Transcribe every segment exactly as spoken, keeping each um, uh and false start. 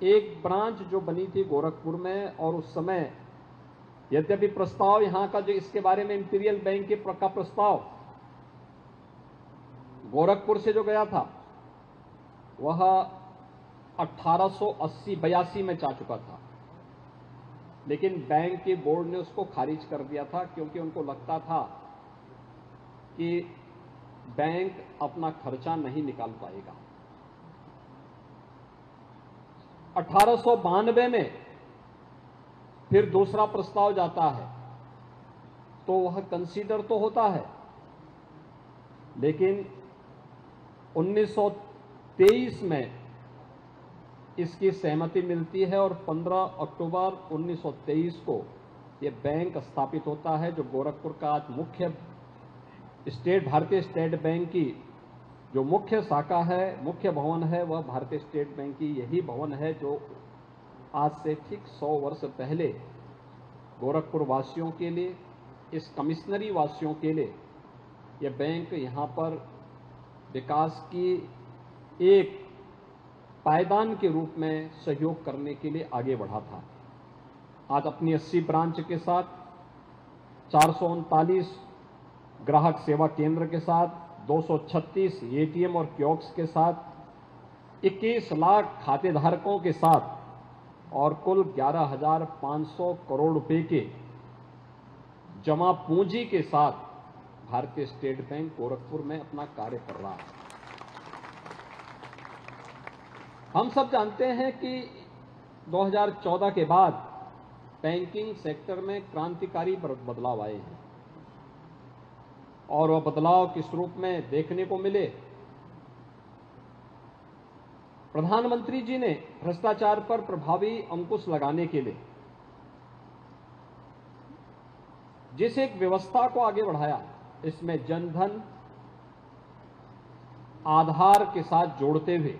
एक ब्रांच जो बनी थी गोरखपुर में, और उस समय यद्यपि प्रस्ताव यहां का जो इसके बारे में इंपीरियल बैंक के का प्रस्ताव गोरखपुर से जो गया था वह अठारह सौ अस्सी बयासी में जा चुका था, लेकिन बैंक के बोर्ड ने उसको खारिज कर दिया था क्योंकि उनको लगता था कि बैंक अपना खर्चा नहीं निकाल पाएगा। अठारह सौ बानवे में फिर दूसरा प्रस्ताव जाता है तो वह कंसीडर तो होता है, लेकिन उन्नीस सौ तेईस में इसकी सहमति मिलती है और पंद्रह अक्टूबर उन्नीस सौ तेईस को यह बैंक स्थापित होता है, जो गोरखपुर का आज मुख्य स्टेट भारतीय स्टेट बैंक की जो मुख्य शाखा है, मुख्य भवन है, वह भारतीय स्टेट बैंक की यही भवन है जो आज से ठीक सौ वर्ष पहले गोरखपुर वासियों के लिए, इस कमिश्नरी वासियों के लिए यह बैंक यहाँ पर विकास की एक पायदान के रूप में सहयोग करने के लिए आगे बढ़ा था। आज अपनी अस्सी ब्रांच के साथ, चार सौ उनतालीस ग्राहक सेवा केंद्र के साथ, दो सौ छत्तीस एटीएम और कियोस्क के साथ, इक्कीस लाख खातेधारकों के साथ और कुल ग्यारह हजार पाँच सौ करोड़ रुपए के जमा पूंजी के साथ भारतीय स्टेट बैंक गोरखपुर में अपना कार्य कर रहा है। हम सब जानते हैं कि दो हज़ार चौदह के बाद बैंकिंग सेक्टर में क्रांतिकारी बदलाव आए हैं और वह बदलाव किस रूप में देखने को मिले। प्रधानमंत्री जी ने भ्रष्टाचार पर प्रभावी अंकुश लगाने के लिए जिस एक व्यवस्था को आगे बढ़ाया, इसमें जनधन आधार के साथ जोड़ते हुए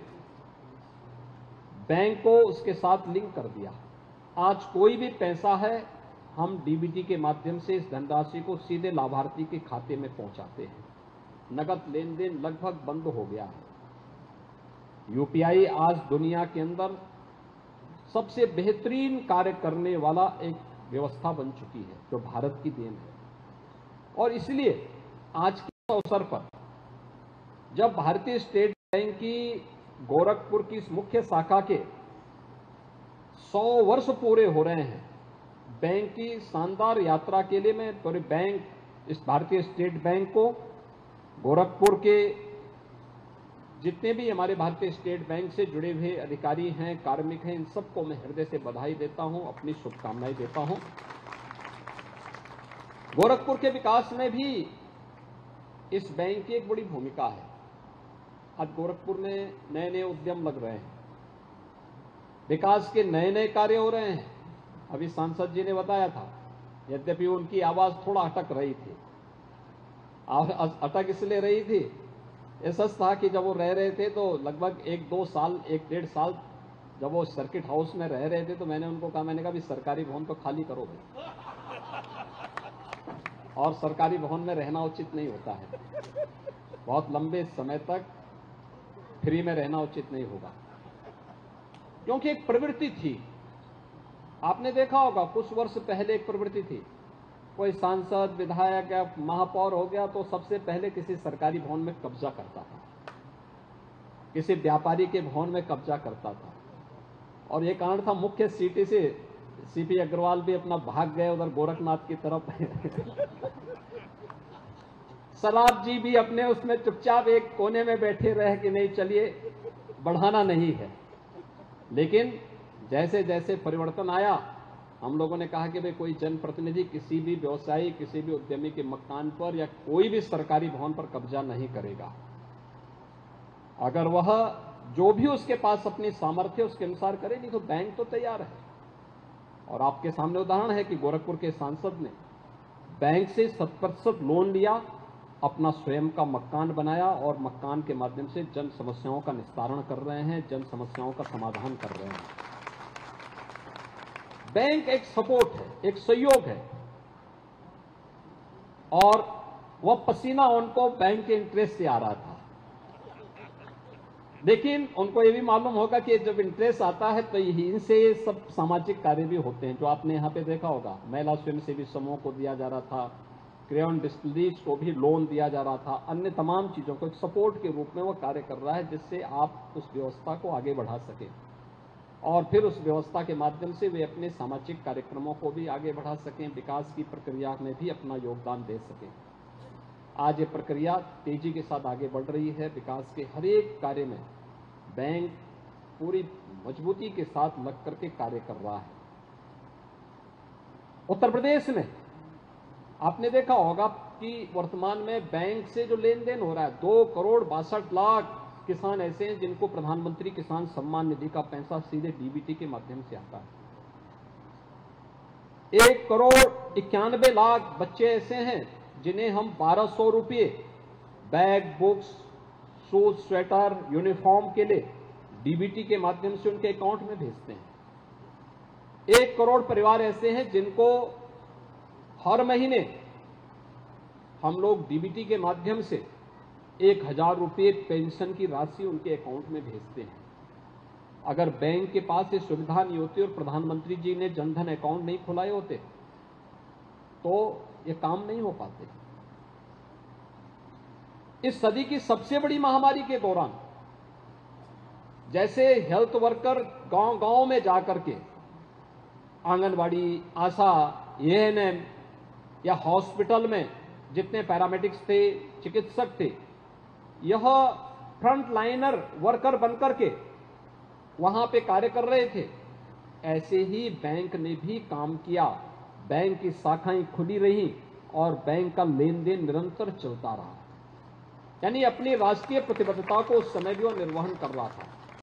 बैंक को उसके साथ लिंक कर दिया। आज कोई भी पैसा है, हम डीबीटी के माध्यम से इस धनराशि को सीधे लाभार्थी के खाते में पहुंचाते हैं। नगद लेन देन लगभग बंद हो गया है। यूपीआई आज दुनिया के अंदर सबसे बेहतरीन कार्य करने वाला एक व्यवस्था बन चुकी है, जो भारत की देन है। और इसलिए आज के अवसर पर जब भारतीय स्टेट बैंक की गोरखपुर की इस मुख्य शाखा के सौ वर्ष पूरे हो रहे हैं, बैंक की शानदार यात्रा के लिए मैं पूरे बैंक, इस भारतीय स्टेट बैंक को, गोरखपुर के जितने भी हमारे भारतीय स्टेट बैंक से जुड़े हुए अधिकारी हैं, कार्मिक हैं, इन सबको मैं हृदय से बधाई देता हूं, अपनी शुभकामनाएं देता हूं। गोरखपुर के विकास में भी इस बैंक की एक बड़ी भूमिका है। आज गोरखपुर में नए नए उद्यम लग रहे हैं, विकास के नए नए कार्य हो रहे हैं। अभी सांसद जी ने बताया था, यद्यपि उनकी आवाज थोड़ा अटक रही थी, अटक इसलिए रही थी, ऐसा था कि जब वो रह रहे थे तो लगभग एक दो साल एक डेढ़ साल जब वो सर्किट हाउस में रह रहे थे तो मैंने उनको कहा, मैंने कहा भी सरकारी भवन तो खाली करो भाई, और सरकारी भवन में रहना उचित नहीं होता है, बहुत लंबे समय तक फ्री में रहना उचित नहीं होगा, क्योंकि एक प्रवृत्ति थी। आपने देखा होगा कुछ वर्ष पहले एक प्रवृत्ति थी, कोई सांसद, विधायक या महापौर हो गया तो सबसे पहले किसी सरकारी भवन में कब्जा करता था, किसी व्यापारी के भवन में कब्जा करता था। और ये कारण था मुख्य सिटी से सीपी अग्रवाल भी अपना भाग गए उधर गोरखनाथ की तरफ सलाब जी भी अपने उसमें चुपचाप एक कोने में बैठे रहे कि नहीं चलिए बढ़ाना नहीं है। लेकिन जैसे जैसे परिवर्तन आया, हम लोगों ने कहा कि भाई कोई जनप्रतिनिधि किसी भी व्यवसायी, किसी भी उद्यमी के मकान पर या कोई भी सरकारी भवन पर कब्जा नहीं करेगा। अगर वह जो भी उसके पास अपनी सामर्थ्य उसके अनुसार करे, नहीं तो बैंक तो तैयार है। और आपके सामने उदाहरण है कि गोरखपुर के सांसद ने बैंक से शत प्रतिशत लोन लिया, अपना स्वयं का मकान बनाया और मकान के माध्यम से जन समस्याओं का निस्तारण कर रहे हैं, जन समस्याओं का समाधान कर रहे हैं। बैंक एक सपोर्ट है, एक सहयोग है, और वह पसीना उनको बैंक के इंटरेस्ट से आ रहा था। लेकिन उनको ये भी मालूम होगा कि जब इंटरेस्ट आता है तो यहीं से सब सामाजिक कार्य भी होते हैं, जो आपने यहाँ पे देखा होगा। महिला स्वयंसेवी समूह को दिया जा रहा था, क्रेयॉन डिस्टिलरीज को भी लोन दिया जा रहा था, अन्य तमाम चीज़ों को एक सपोर्ट के रूप में वो कार्य कर रहा है, जिससे आप उस व्यवस्था को आगे बढ़ा सकें और फिर उस व्यवस्था के माध्यम से वे अपने सामाजिक कार्यक्रमों को भी आगे बढ़ा सकें, विकास की प्रक्रिया में भी अपना योगदान दे सकें। आज ये प्रक्रिया तेजी के साथ आगे बढ़ रही है। विकास के हर एक कार्य में बैंक पूरी मजबूती के साथ लग करके कार्य कर रहा है। उत्तर प्रदेश में आपने देखा होगा कि वर्तमान में बैंक से जो लेन देन हो रहा है, दो करोड़ बासठ लाख किसान ऐसे हैं जिनको प्रधानमंत्री किसान सम्मान निधि का पैसा सीधे डीबीटी के माध्यम से आता है। एक करोड़ इक्यानवे लाख बच्चे ऐसे हैं जिन्हें हम बारह सौ रुपये bag, books, shoes, sweater, uniform के लिए डीबीटी के माध्यम से उनके अकाउंट में भेजते हैं। एक करोड़ परिवार ऐसे हैं जिनको हर महीने हम लोग डीबीटी के माध्यम से एक हजार रुपये पेंशन की राशि उनके अकाउंट में भेजते हैं। अगर बैंक के पास ये सुविधा नहीं होती और प्रधानमंत्री जी ने जनधन अकाउंट नहीं खुलाए होते तो ये काम नहीं हो पाते। इस सदी की सबसे बड़ी महामारी के दौरान जैसे हेल्थ वर्कर गांव गांव में जाकर के आंगनवाड़ी, आशा, एएनएम या हॉस्पिटल में जितने पैरामेडिक्स थे, चिकित्सक थे, यह फ्रंट लाइनर वर्कर बनकर के वहां पे कार्य कर रहे थे, ऐसे ही बैंक ने भी काम किया। बैंक की शाखाएं खुली रही और बैंक का लेन देन निरंतर चलता रहा, यानी अपनी राष्ट्रीय प्रतिबद्धता को उस समय भी वह निर्वहन कर रहा था।